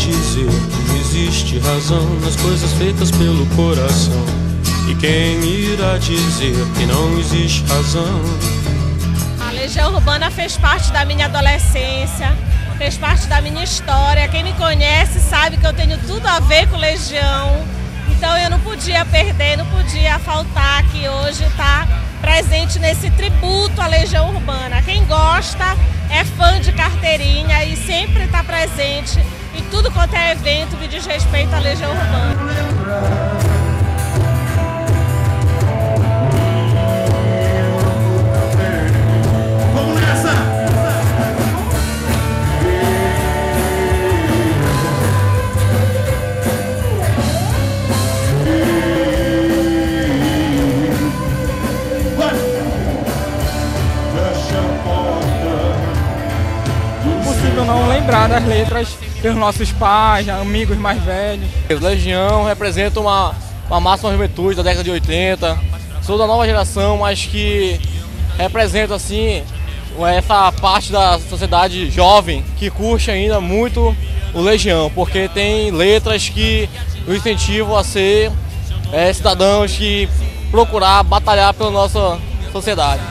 dizer que não existe razão nas coisas feitas pelo coração? E quem irá dizer que não existe razão? A Legião Urbana fez parte da minha adolescência, fez parte da minha história. Quem me conhece sabe que eu tenho tudo a ver com Legião. Então eu não podia perder, não podia faltar aqui hoje estar presente nesse tributo à Legião Urbana. Quem gosta é fã de carteirinha e sempre está presente em tudo quanto é evento que diz respeito à Legião Urbana. Não lembrar das letras pelos nossos pais, amigos mais velhos. Legião representa uma máxima juventude da década de 80. Sou da nova geração, mas que representa assim essa parte da sociedade jovem que curte ainda muito o Legião, porque tem letras que o incentivam a ser cidadãos que procurar batalhar pela nossa sociedade.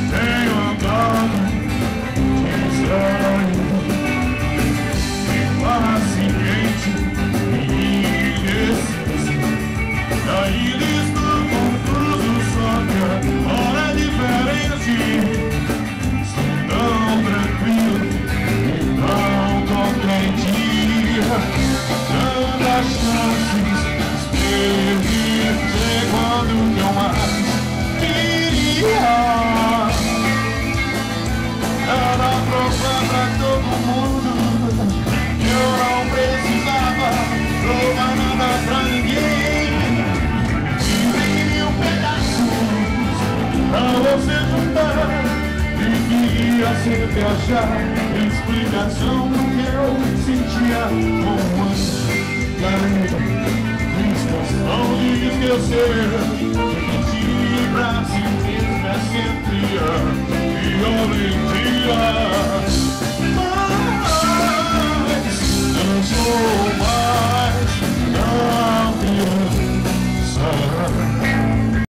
Sem viajar, explicação do que eu sentia como antes. Não de esquecer, repetir pra si mesmo é sempre a violentia.